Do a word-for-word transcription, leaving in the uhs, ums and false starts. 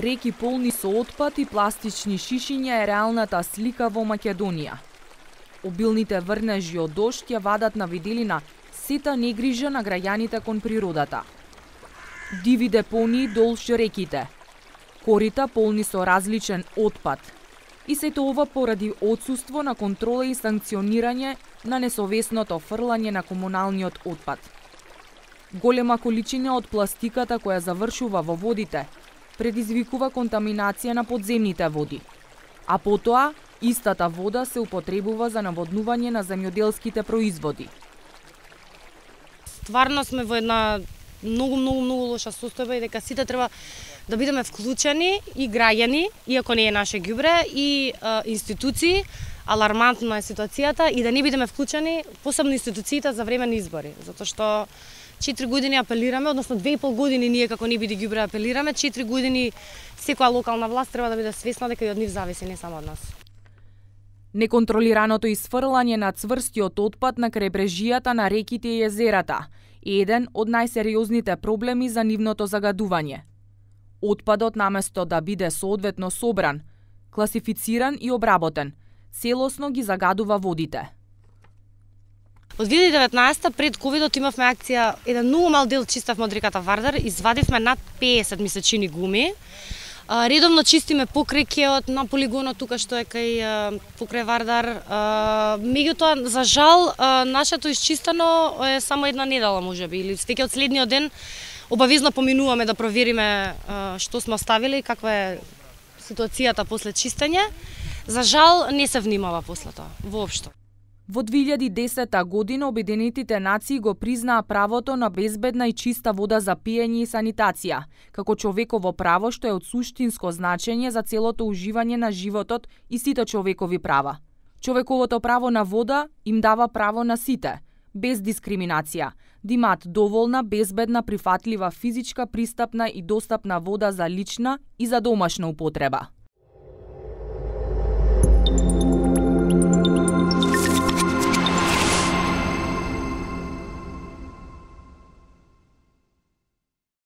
Реки полни со отпад и пластични шишиња е реалната слика во Македонија. Обилните врнежи од дожд ја вадат на виделина сета негрижа на граѓаните кон природата. Диви депонии долж реките, корита полни со различен отпад. И сето ова поради отсуство на контрола и санкционирање на несовесното фрлање на комуналниот отпад. Голема количина од пластиката која завршува во водите предизвикува контаминација на подземните води, а потоа истата вода се употребува за наводнување на земјоделските производи. Стварно сме во една многу, многу, многу лоша состојба и дека сите треба да бидеме вклучени и граѓани, иако не е наше ѓубре, и а, институции. Алармантна е ситуацијата и да не бидеме вклучени, посебно институциите за време на избори, затоа што четири години апелираме, односно две и пол години ние како Не биди ѓубре апелираме, четири години секоја локална власт треба да биде свесна дека и од нив зависи, не само од нас. Неконтролираното исфрлање на цврстиот отпад на крајбрежијата на реките и езерата е еден од најсериозните проблеми за нивното загадување. Отпадот наместо да биде соодветно собран, класифициран и обработен, целосно ги загадува водите. Од две илјади и деветнаесетта пред ковидот имавме акција, еден многу мал дел чиставме од реката Вардар, извадивме над песет месечини гуми. Редовно чистиме покрај кеот на полигонот тука што е кај покрај Вардар. Меѓутоа, за жал, нашето исчистено е само една недела можеби или веќе од следниот ден обавезно поминуваме да провериме што сме оставили и каква е ситуацијата после чистење. За жал не се внимава после тоа воопшто. Во две илјади и десета година Обединетите нации го признаа правото на безбедна и чиста вода за пиење и санитација, како човеково право што е од суштинско значење за целото уживање на животот и сите човекови права. Човековото право на вода им дава право на сите, без дискриминација, да имаат доволна, безбедна, прифатлива физичка, пристапна и достапна вода за лична и за домашна употреба.